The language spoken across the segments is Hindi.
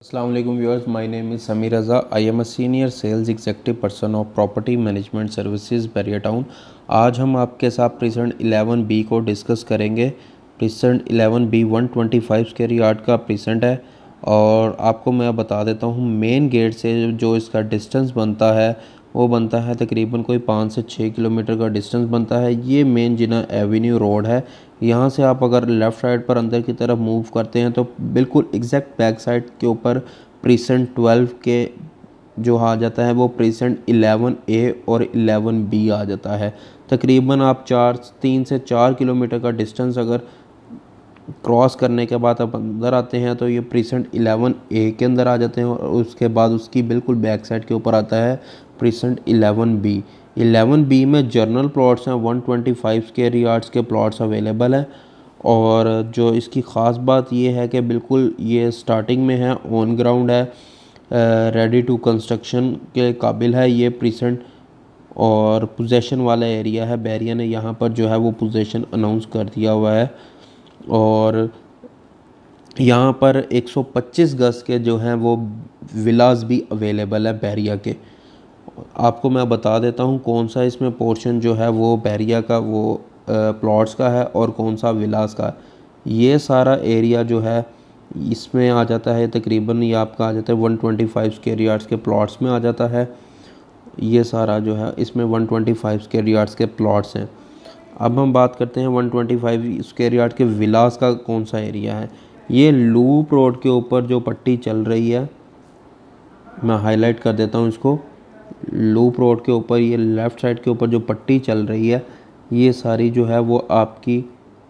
अस्सलाम वालेकुम viewers, my name is Sameer Raza. I am a senior sales executive person of property management services Bahria town. आज हम आपके साथ प्रेजेंट 11B को डिस्कस करेंगे। प्रेजेंट 11B 125 स्क्वायर यार्ड का प्रेजेंट है और आपको मैं बता देता हूँ मेन गेट से जो इसका डिस्टेंस बनता है वो बनता है तकरीबन कोई 5 से 6 किलोमीटर का डिस्टेंस बनता है। ये मेन जिना एवेन्यू रोड है। यहाँ से आप अगर लेफ़्ट साइड पर अंदर की तरफ मूव करते हैं तो बिल्कुल एग्जैक्ट बैक साइड के ऊपर प्रीसेंट 12 के जो आ जाता है वो प्रीसेंट 11A और 11B आ जाता है। तकरीबन आप 3 से 4 किलोमीटर का डिस्टेंस अगर क्रॉस करने के बाद आप अंदर आते हैं तो ये प्रीसेंट 11A के अंदर आ जाते हैं और उसके बाद उसकी बिल्कुल बैक साइड के ऊपर आता है प्रीसेंट 11B। 11B में जर्नल प्लॉट्स हैं, 125 स्क्वायर यार्ड्स के प्लॉट्स अवेलेबल हैं। और जो इसकी ख़ास बात ये है कि बिल्कुल ये स्टार्टिंग में है, ऑन ग्राउंड है, रेडी टू कंस्ट्रक्शन के काबिल है ये प्रीसेंट। और पोजेसन वाला एरिया है, बैरिया ने यहाँ पर जो है वो पोजेसन अनाउंस कर दिया हुआ है। और यहाँ पर 125 गज के जो हैं वो विलास भी अवेलेबल है बैरिया के। आपको मैं बता देता हूँ कौन सा इसमें पोर्शन जो है वो बैरिया का वो प्लॉट्स का है और कौन सा विलास का है। ये सारा एरिया जो है इसमें आ जाता है, तकरीबन ये आपका आ जाता है 125 स्क्वायर यार्ड्स के प्लॉट्स में आ जाता है। ये सारा जो है इसमें 125 स्क्वायर यार्ड्स के प्लॉट्स हैं। अब हम बात करते हैं 125 स्क्वायर यार्ड के विलास का कौन सा एरिया है। ये लूप रोड के ऊपर जो पट्टी चल रही है, मैं हाईलाइट कर देता हूँ इसको। लूप रोड के ऊपर ये लेफ़्ट साइड के ऊपर जो पट्टी चल रही है ये सारी जो है वो आपकी,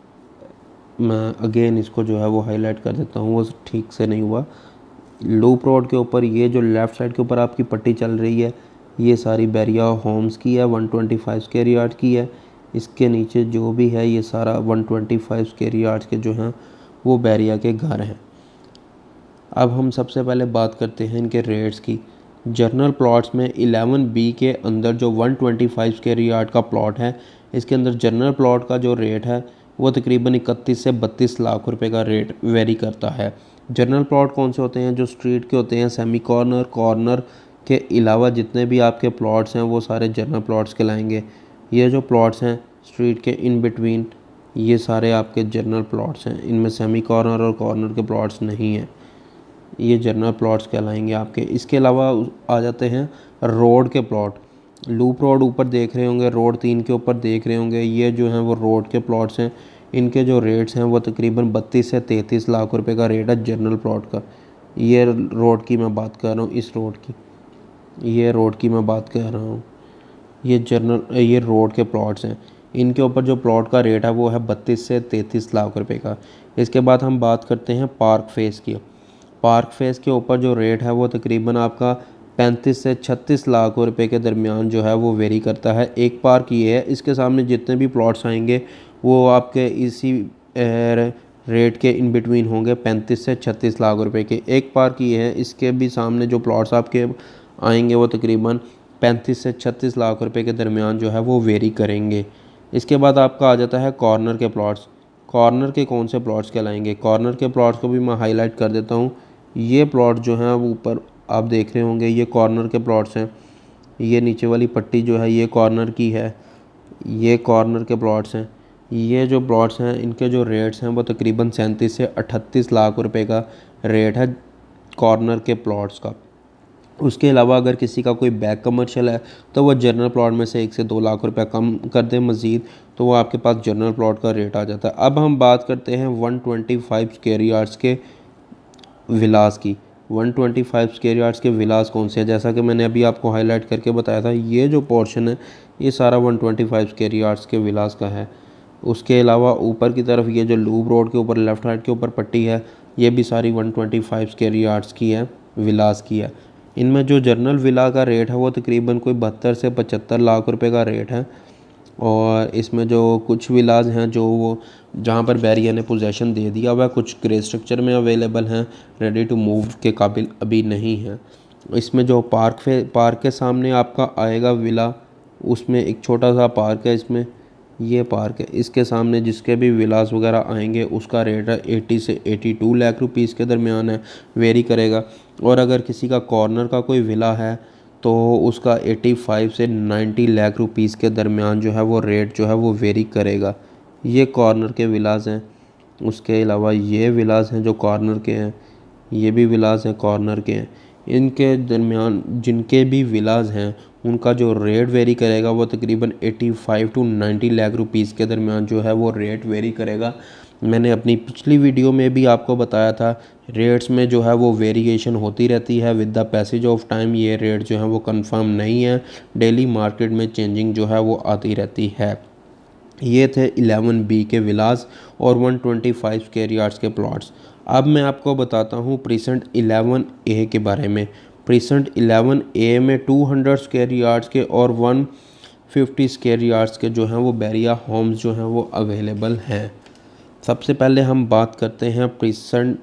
मैं अगेन इसको जो है वो हाईलाइट कर देता हूँ, वो ठीक से नहीं हुआ। लूप रोड के ऊपर ये जो लेफ़्ट साइड के ऊपर आपकी पट्टी चल रही है ये सारी बैरिया होम्स की है, 125 स्क्वायर यार्ड की है। इसके नीचे जो भी है ये सारा 125 स्क्वायर यार्ड के जो हैं वो बैरिया के घर हैं। अब हम सबसे पहले बात करते हैं इनके रेट्स की। जर्नल प्लॉट्स में 11B के अंदर जो 125 स्क्वायर यार्ड का प्लॉट है, इसके अंदर जर्नल प्लॉट का जो रेट है वो तकरीबन 31 से 32 लाख रुपए का रेट वेरी करता है। जर्नल प्लॉट कौन से होते हैं? जो स्ट्रीट के होते हैं, सेमी कॉर्नर, कॉर्नर के अलावा जितने भी आपके प्लॉट्स हैं वो सारे जर्नल प्लॉट्स कहलाएंगे। ये जो प्लॉट्स हैं स्ट्रीट के इन बिटवीन, ये सारे आपके जर्नल प्लॉट्स हैं, इनमें सेमी कॉर्नर और कॉर्नर के प्लॉट्स नहीं हैं। ये जर्नल प्लॉट्स कहलाएंगे आपके। इसके अलावा आ जाते हैं रोड के प्लॉट। लूप रोड ऊपर देख रहे होंगे, रोड 3 के ऊपर देख रहे होंगे, ये जो हैं वो रोड के प्लॉट्स हैं। इनके जो रेट्स हैं वो तकरीबन 32 से 33 लाख रुपए का रेट है जर्नल प्लॉट का। ये रोड की मैं बात कर रहा हूँ, इस रोड की, ये रोड की मैं बात कर रहा हूँ। ये रोड के प्लॉट्स हैं। इनके ऊपर जो प्लॉट का रेट है वो है 32 से 33 लाख रुपए का। इसके बाद हम बात करते हैं पार्क फेस की। पार्क फेस के ऊपर जो रेट है वो तकरीबन आपका 35 से 36 लाख रुपए के दरमियान जो है वो वेरी करता है। एक पार्क ये है, इसके सामने जितने भी प्लॉट्स आएंगे वो आपके इसी रेट के इन बिटवीन होंगे, 35 से 36 लाख रुपए के। एक पार्क ये है, इसके भी सामने जो प्लॉट्स आपके आएंगे वो तकरीबन 35 से 36 लाख रुपए के दरमियान जो है वो वेरी करेंगे। इसके बाद आपका आ जाता है कॉर्नर के प्लॉट्स। कॉर्नर के कौन से प्लॉट्स कहलाएंगे? कॉर्नर के प्लॉट्स को भी मैं हाईलाइट कर देता हूँ। ये प्लॉट जो हैं वो ऊपर आप देख रहे होंगे, ये कॉर्नर के प्लॉट्स हैं। ये नीचे वाली पट्टी जो है ये कॉर्नर की है, ये कॉर्नर के प्लॉट्स हैं। ये जो प्लॉट्स हैं इनके जो रेट्स हैं वो तकरीबन 37 से 38 लाख रुपए का रेट है कॉर्नर के प्लॉट्स का। उसके अलावा अगर किसी का कोई बैक कमर्शियल है तो वह जनरल प्लॉट में से 1 से 2 लाख रुपया कम कर दे मज़ीद, तो वो आपके पास जनरल प्लॉट का रेट आ जाता है। अब हम बात करते हैं 125 स्क्वायर यार्ड्स के विलास की। 125 स्क्वायर यार्ड्स के विलास कौन से हैं? जैसा कि मैंने अभी आपको हाईलाइट करके बताया था, ये जो पोर्शन है ये सारा 125 स्क्वायर यार्ड्स के विलास का है। उसके अलावा ऊपर की तरफ ये जो लूप रोड के ऊपर लेफ़्ट साइड के ऊपर पट्टी है ये भी सारी 125 स्क्वायर यार्ड्स की है, विलास की है। इनमें जो जर्नल विला का रेट है वो तकरीबन कोई 72 से 75 लाख रुपए का रेट है। और इसमें जो कुछ विलाज हैं जो वो जहाँ पर बैरिया ने पोजेसन दे दिया हुआ है, कुछ ग्रे स्ट्रक्चर में अवेलेबल हैं, रेडी टू मूव के काबिल अभी नहीं हैं। इसमें जो पार्क के सामने आपका आएगा विला, उसमें एक छोटा सा पार्क है इसमें। ये पार्क है। इसके सामने जिसके भी विलास वगैरह आएंगे उसका रेट है 80 से 82 लाख रुपीज़ के दरमियान है, वेरी करेगा। और अगर किसी का कॉर्नर का कोई विला है तो उसका 85 से 90 लाख रुपीज़ के दरमियान जो है वो रेट जो है वो वेरी करेगा। ये कॉर्नर के विलास हैं। उसके अलावा ये विलास हैं जो कॉर्नर के हैं, ये भी विलास हैं कॉर्नर के हैं। इनके दरमियान जिनके भी विलास हैं उनका जो रेट वेरी करेगा वो तकरीबन 85 टू 90 लाख रुपीज़ के दरमियान जो है वो रेट वेरी करेगा। मैंने अपनी पिछली वीडियो में भी आपको बताया था, रेट्स में जो है वो वेरिएशन होती रहती है with the passage of time. ये रेट जो है वो कंफर्म नहीं है, डेली मार्केट में चेंजिंग जो है वो आती रहती है। ये थे 11B के विलास और 125 स्क्वायर यार्ड्स के प्लॉट्स। अब मैं आपको बताता हूँ प्रीसेंट 11A के बारे में। प्रीसेंट 11A में 200 स्क्वायर यार्ड्स के और 150 स्क्वायर यार्ड्स के जो हैं वो बैरिया होम्स जो हैं वो अवेलेबल हैं। सबसे पहले हम बात करते हैं प्रीसेंट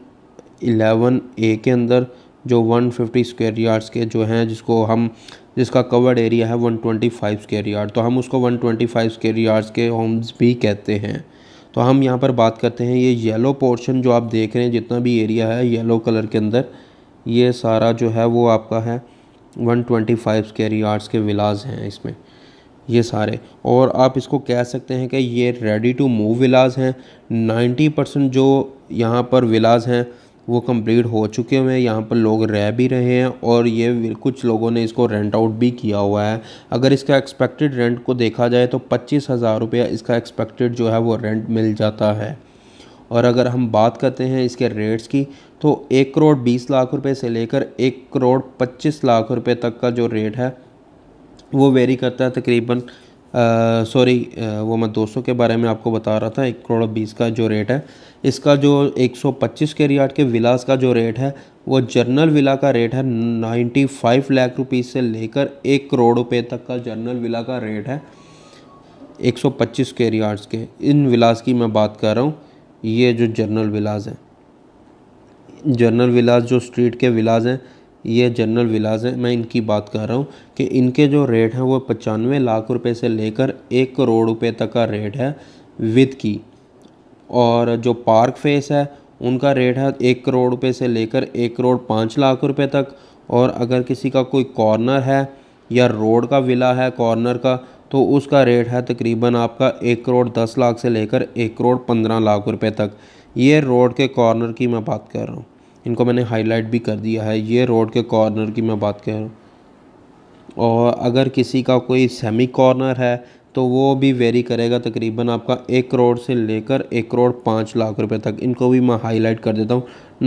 11A के अंदर जो 150 स्क्वायर यार्ड्स के जो हैं जिसका कवर्ड एरिया है 125 स्क्वायर यार्ड, तो हम उसको 125 स्क्वायर यार्ड्स के होम्स भी कहते हैं। तो हम यहाँ पर बात करते हैं ये येलो पोर्शन जो आप देख रहे हैं, जितना भी एरिया है येलो कलर के अंदर, ये सारा जो है वो आपका है 125 स्क्वायर यार्ड्स के विलास हैं इसमें, ये सारे। और आप इसको कह सकते हैं कि ये रेडी टू मूव विलास हैं। 90% जो यहाँ पर विलास हैं वो कंप्लीट हो चुके हुए हैं, यहाँ पर लोग रह भी रहे हैं और ये कुछ लोगों ने इसको रेंट आउट भी किया हुआ है। अगर इसका एक्सपेक्टेड रेंट को देखा जाए तो 25,000 रुपया इसका एक्सपेक्टेड जो है वो रेंट मिल जाता है। और अगर हम बात करते हैं इसके रेट्स की तो 1 करोड़ 20 लाख रुपए से लेकर 1 करोड़ 25 लाख रुपए तक का जो रेट है वो वेरी करता है तकरीबन। वो मैं 200 के बारे में आपको बता रहा था। 1 करोड़ 20 का जो रेट है, इसका जो 125 के यार्ड के विलास का जो रेट है वो जर्नल विला का रेट है 95 लाख रुपीज़ से लेकर 1 करोड़ रुपए तक का जर्नल विला का रेट है 125 स्क्वायर यार्ड्स के। इन विलास की मैं बात कर रहा हूँ। ये जो जर्नल विलास हैं, जर्नल विलास जो स्ट्रीट के विलास हैं, ये जनरल विलास हैं, मैं इनकी बात कर रहा हूँ कि इनके जो रेट हैं वो 95 लाख रुपए से लेकर 1 करोड़ रुपए तक का रेट है विद की। और जो पार्क फेस है उनका रेट है 1 करोड़ रुपए से लेकर 1 करोड़ 5 लाख रुपए तक। और अगर किसी का कोई कॉर्नर है या रोड का विला है कॉर्नर का, तो उसका रेट है तकरीबन आपका 1 करोड़ 10 लाख से लेकर 1 करोड़ 15 लाख रुपए तक। ये रोड के कॉर्नर की मैं बात कर रहा हूँ, इनको मैंने हाईलाइट भी कर दिया है। ये रोड के कॉर्नर की मैं बात कर रहा हूँ। और अगर किसी का कोई सेमी कॉर्नर है तो वो भी वेरी करेगा तकरीबन आपका 1 करोड़ से लेकर 1 करोड़ 5 लाख रुपए तक। इनको भी मैं हाईलाइट कर देता हूँ।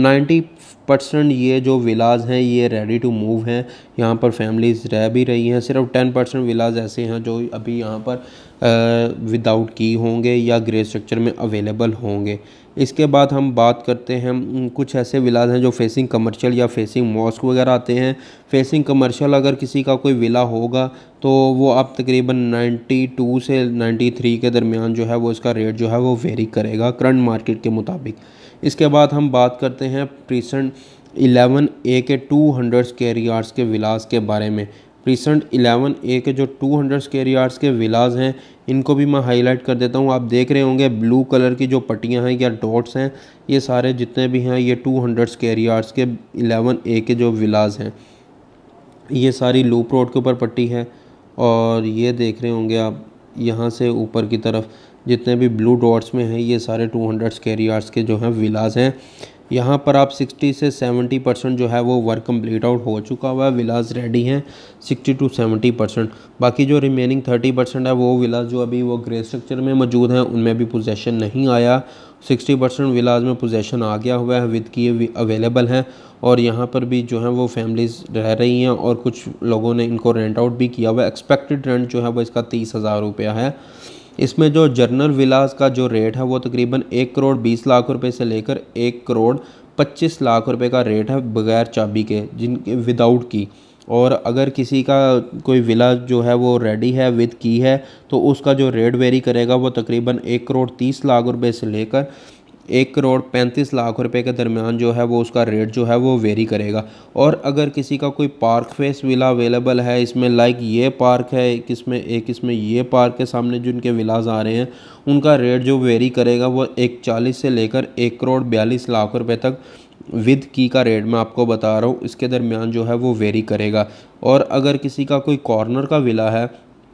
90% ये जो विलास हैं ये रेडी टू मूव हैं, यहाँ पर फैमिलीज़ रह भी रही हैं। सिर्फ 10% विलास ऐसे हैं जो अभी यहाँ पर विदाउट की होंगे या ग्रे स्ट्रक्चर में अवेलेबल होंगे। इसके बाद हम बात करते हैं कुछ ऐसे विलास हैं जो फेसिंग कमर्शियल या फेसिंग मॉस्क वगैरह आते हैं। फेसिंग कमर्शियल अगर किसी का कोई विला होगा तो वो आप तकरीबन 92 से 93 के दरमियान जो है वो इसका रेट जो है वो वेरी करेगा करंट मार्केट के मुताबिक। इसके बाद हम बात करते हैं प्रीसेंट 11A के 200 स्क्वायर यार्ड्स के विलास के बारे में। प्रीसेंट 11A के जो 200 स्क्वायर यार्ड्स के विलास हैं इनको भी मैं हाईलाइट कर देता हूँ। आप देख रहे होंगे ब्लू कलर की जो पट्टियाँ हैं या डॉट्स हैं, ये सारे जितने भी हैं ये 200 स्क्वायर यार्ड्स के 11A के जो विलास हैं। ये सारी लूप रोड के ऊपर पट्टी है और ये देख रहे होंगे आप यहाँ से ऊपर की तरफ जितने भी ब्लू डॉट्स में हैं ये सारे 200 स्क्वायर यार्ड्स के जो हैं विलास हैं। यहाँ पर आप 60 से 70% जो है वो वर्क कंप्लीट आउट हो चुका हुआ है, विलास रेडी हैं 60 टू 70%। बाकी जो रिमेनिंग 30% है वो विलास जो अभी वो ग्रे स्ट्रक्चर में मौजूद हैं उनमें भी पोजेसन नहीं आया। 60% विलास में पोजेसन आ गया हुआ है, विद की अवेलेबल हैं और यहाँ पर भी जो है वो फैमिलीज़ रह रही हैं और कुछ लोगों ने इनको रेंट आउट भी किया हुआ है। एक्सपेक्टेड रेंट जो है वो इसका 30,000 रुपया है। इसमें जो जर्नल विलास का जो रेट है वो तकरीबन 1 करोड़ 20 लाख रुपए से लेकर 1 करोड़ 25 लाख रुपए का रेट है बगैर चाबी के, जिनके विदाउट की। और अगर किसी का कोई विला जो है वो रेडी है विद की है तो उसका जो रेट वेरी करेगा वो तकरीबन 1 करोड़ 30 लाख रुपए से लेकर 1,35,00,000 रुपए के दरमियान जो है वो उसका रेट जो है वो वेरी करेगा। और अगर किसी का कोई पार्क फेस विला अवेलेबल है, इसमें लाइक ये पार्क है, एक इसमें ये पार्क के सामने जिनके विलाज आ रहे हैं, उनका रेट जो वेरी करेगा वो 1,40 से लेकर 1,42,00,000 रुपए तक विद की का रेट मैं आपको बता रहा हूँ, इसके दरमियान जो है वो वेरी करेगा। और अगर किसी का कोई कॉर्नर का विला है,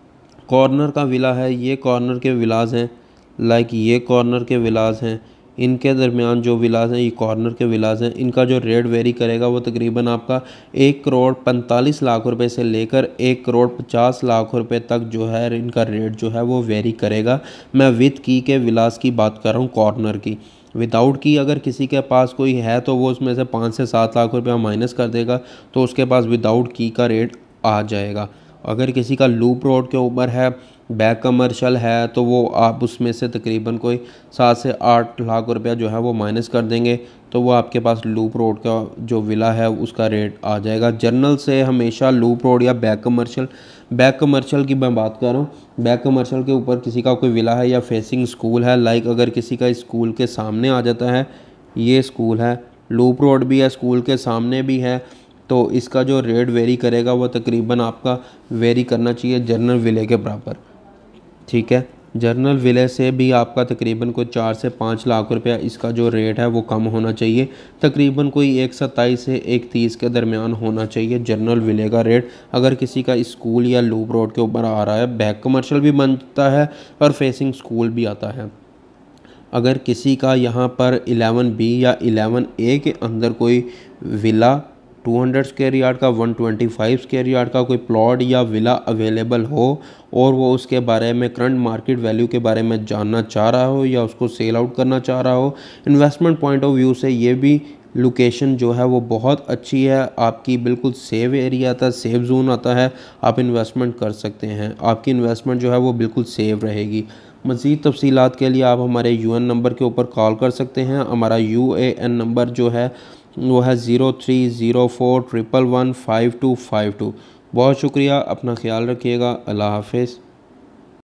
ये कॉर्नर के विलास हैं, लाइक ये कॉर्नर के विलास हैं, इनके दरमियान जो विलास हैं, ये कॉर्नर के विलास हैं, इनका जो रेट वेरी करेगा वो तकरीबन आपका 1,45,00,000 रुपए से लेकर 1,50,00,000 रुपए तक जो है इनका रेट जो है वो वेरी करेगा। मैं विद की के विलास की बात कर रहा हूँ, कॉर्नर की। विदाउट की अगर किसी के पास कोई है तो वो उसमें से 5 से 7 लाख रुपया माइनस कर देगा, तो उसके पास विदाउट की का रेट आ जाएगा। अगर किसी का लूप रोड के ऊपर है, बैक कमर्शियल है, तो वो आप उसमें से तकरीबन कोई 7 से 8 लाख रुपया जो है वो माइनस कर देंगे, तो वो आपके पास लूप रोड का जो विला है उसका रेट आ जाएगा। जर्नल से हमेशा लूप रोड या बैक कमर्शियल की मैं बात कर रहा हूँ, बैक कमर्शियल के ऊपर किसी का कोई विला है या फेसिंग स्कूल है, लाइक अगर किसी का स्कूल के सामने आ जाता है, ये स्कूल है, लूप रोड भी है, स्कूल के सामने भी है, तो इसका जो रेट वेरी करेगा वो तकरीबन आपका वेरी करना चाहिए जर्नल विले के बराबर। ठीक है, जर्नल विले से भी आपका तकरीबन कोई 4 से 5 लाख रुपया इसका जो रेट है वो कम होना चाहिए, तकरीबन कोई 1,27 से 1,30 के दरमियान होना चाहिए जर्नल विले का रेट। अगर किसी का स्कूल या लूप रोड के ऊपर आ रहा है, बैक कमर्शियल भी बनता है और फेसिंग स्कूल भी आता है। अगर किसी का यहाँ पर 11B या 11A के अंदर कोई विला 200 स्क्वायर यार्ड का, 125 स्क्वायर यार्ड का कोई प्लॉट या विला अवेलेबल हो और वो उसके बारे में करंट मार्केट वैल्यू के बारे में जानना चाह रहा हो या उसको सेल आउट करना चाह रहा हो, इन्वेस्टमेंट पॉइंट ऑफ व्यू से ये भी लोकेशन जो है वो बहुत अच्छी है, आपकी बिल्कुल सेव एरिया आता है, सेव जोन आता है, आप इन्वेस्टमेंट कर सकते हैं, आपकी इन्वेस्टमेंट जो है वो बिल्कुल सेव रहेगी। मज़ीद तफसीलात के लिए आप हमारे UN नंबर के ऊपर कॉल कर सकते हैं। हमारा UAN नंबर जो है वो है 0304111552। बहुत शुक्रिया, अपना ख्याल रखिएगा, अल्लाह हाफिज़।